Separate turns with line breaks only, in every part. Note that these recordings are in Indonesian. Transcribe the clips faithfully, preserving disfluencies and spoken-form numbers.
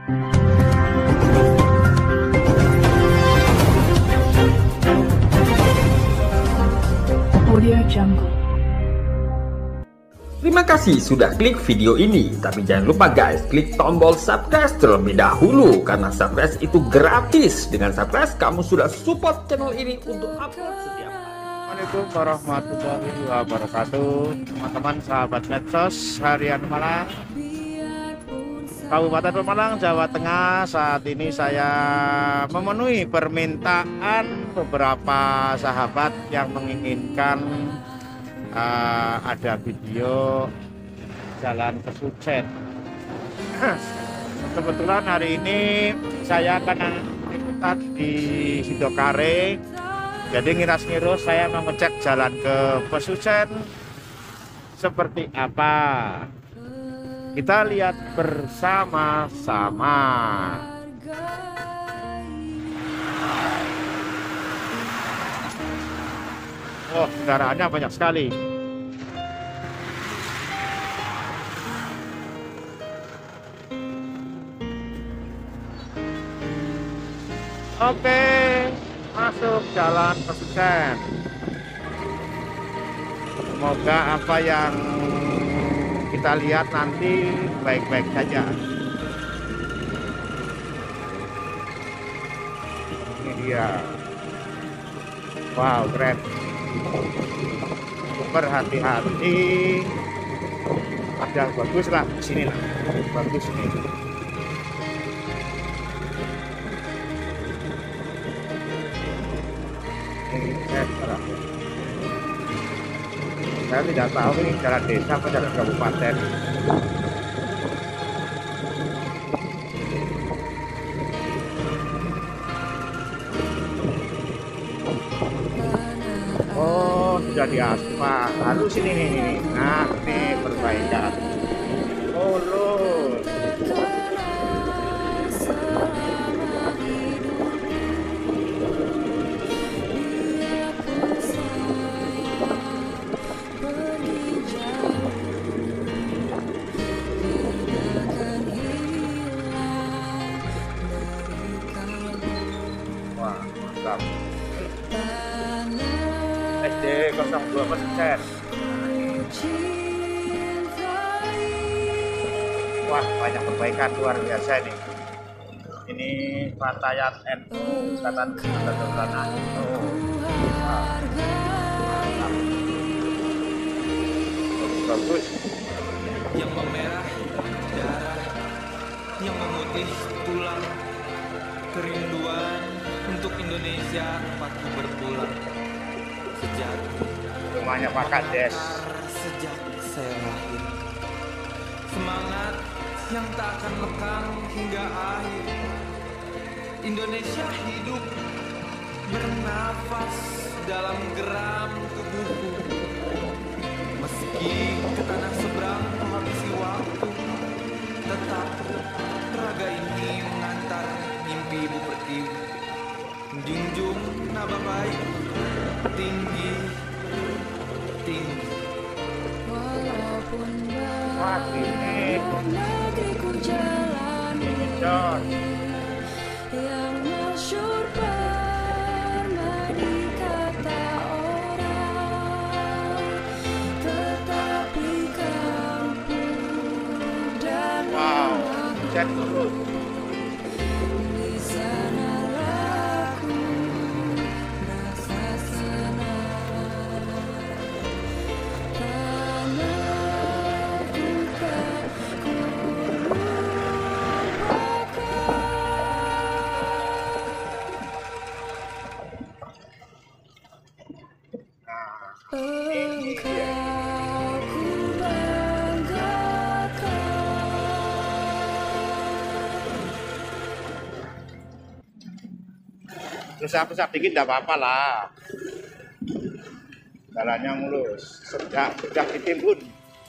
Audio Jungle.
Terima kasih sudah klik video ini, tapi jangan lupa guys, klik tombol subscribe terlebih dahulu, karena subscribe itu gratis. Dengan subscribe kamu sudah support channel ini untuk upload setiap hari.
Assalamualaikum warahmatullahi wabarakatuh, teman-teman sahabat medsos harian Pemalang, Kabupaten Pemalang, Jawa Tengah. Saat ini saya memenuhi permintaan beberapa sahabat yang menginginkan Uh, ada video jalan ke Sucen. Kebetulan hari ini saya akan ikutan di Sidokare, jadi ngiras-ngirus saya mau ngecek jalan ke Pesucen seperti apa. Kita lihat bersama-sama. Oh, kendaraannya banyak sekali. Oke, masuk jalan Pesucen. Semoga apa yang kita lihat nanti baik-baik saja. Ini dia. Wow, keren. Berhati-hati, ada bagus lah di sini lah, bagus nih. Ini eh, saya tidak tahu ini jalan desa atau jalan kabupaten. Sudah di aspal, lalu sini nih, nih. Nah ini perbaikan. Oh loh, wah mantap. S D nol dua Pesucen. Wah, banyak perbaikan luar biasa ini. Ini Patayan N U, Ikatan Kesultanan N U. Bagus.
Yang memerah darah, yang memutih tulang, kerinduan untuk Indonesia tempatku berpulang. Sejak
rumahnya Pak Kades,
sejak saya lahir, semangat yang tak akan lekang hingga akhir. Indonesia hidup bernafas dalam geram tubuhku, meski ke tanah seberang menghabisi waktu, tetap raga ini mengantar mimpi ibu pertiwi, menjunjung nama baik tinggi tinggi.
Walaupun
wah ini
negeriku jalan
John.
yang masyhur pernah dikata orang, tetapi kampung dan
Wow, cek dulu.
di sana aku rasa senang. Tanahku kan ku Engkau ku banggakan.
Rusak-rusak dikit tidak apa-apa lah. Jalannya mulus, sejak sejak ditimbun.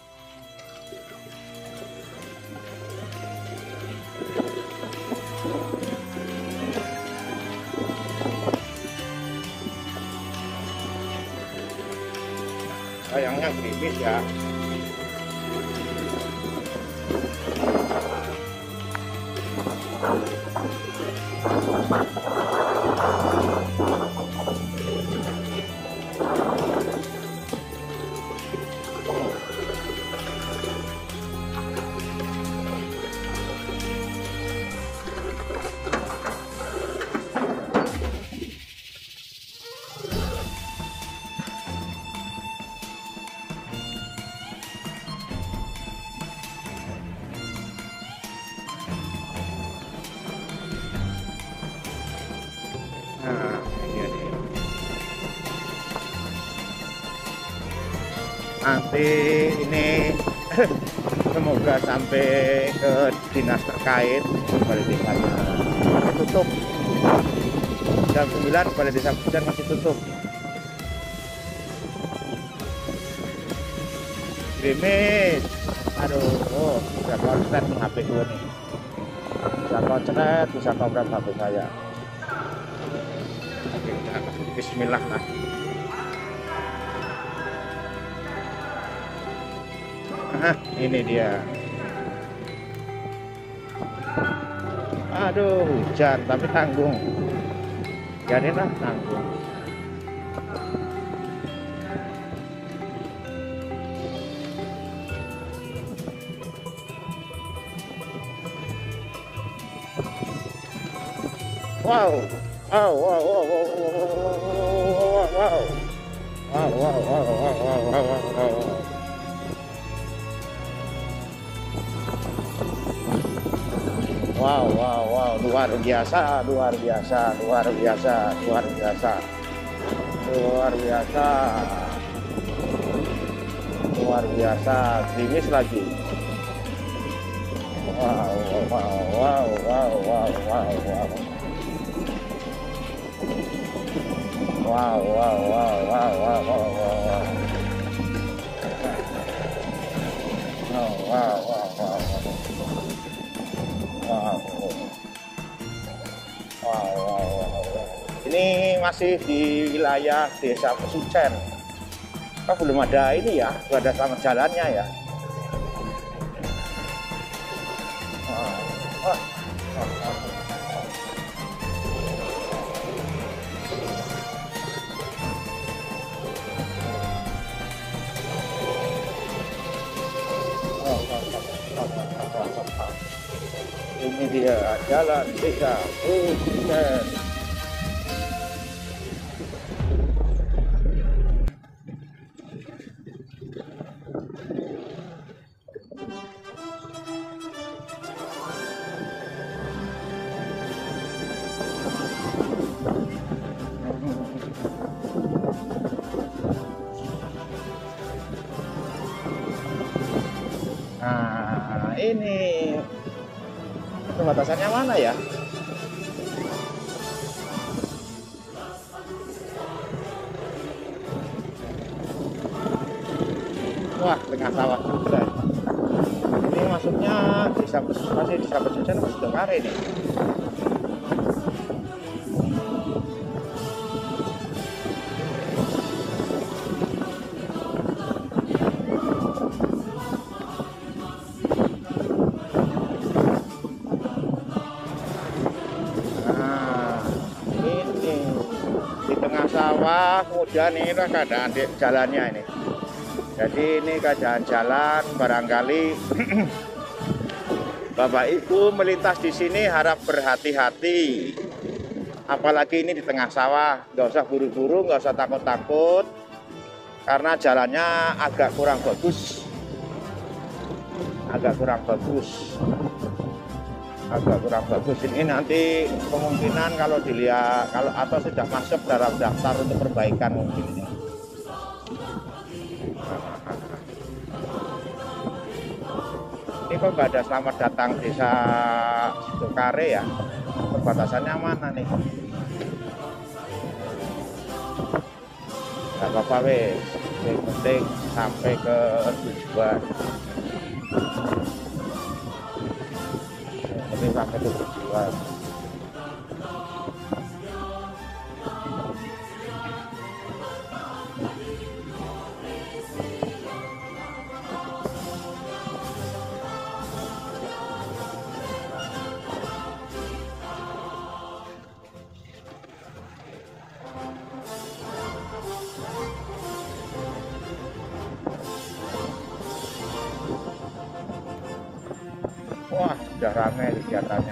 Sayangnya gerimis ya. nanti ini semoga sampai ke dinas terkait balai desanya masih tutup jam sembilan, balai desa Pucen masih tutup. Grimis, aduh, oh, bisa konslet nih H P gue nih, bisa konslet, bisa kobrak H P saya. Oke, bismillah lah. Nah, ini dia. Aduh, hujan tapi tanggung. Jadi lah tanggung. Wow, wow, wow, wow, wow, wow, wow, wow, wow, wow, wow, wow, wow, wow. Wow, wow, wow, luar biasa, luar biasa, luar biasa, luar biasa, luar biasa, luar biasa, gerimis lagi. Wow, wow, wow, wow, wow, wow, wow. Wow, wow, wow, wow, wow, wow, wow. Oh, wow, wow, wow, wow. Wow. Wow, wow, wow, wow. Ini masih di wilayah Desa Pesucen. Kok belum ada ini ya, belum ada selamat jalannya ya. Wow. Oh. Oh, oh. Ini dia jalan desa Pucen. Nah, ini pembatasannya mana ya? Wah, tengah sawah juga. Ini masuknya desa masih desa Pesucen masih Dongkare nih. Sawah, kemudian ini keadaan jalannya ini. Jadi ini keadaan jalan, barangkali Bapak Ibu melintas di sini harap berhati-hati. Apalagi ini di tengah sawah, nggak usah buru-buru, nggak usah takut-takut, karena jalannya agak kurang bagus, agak kurang bagus. agak kurang bagus. Ini nanti kemungkinan kalau dilihat kalau atau sudah masuk dalam daftar untuk perbaikan mungkin ini. Ini kok nggak ada selamat datang desa Dongkare ya? Perbatasannya mana nih? Gak apa-apa wes, yang penting sampai ke tujuan. Ini sampai ke tujuan. Wah, sudah ramai kegiatannya.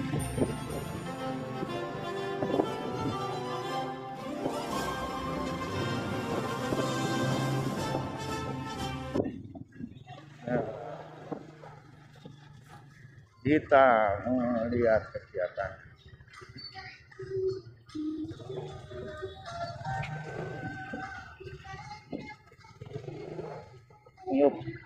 Nah, kita melihat kegiatan. niup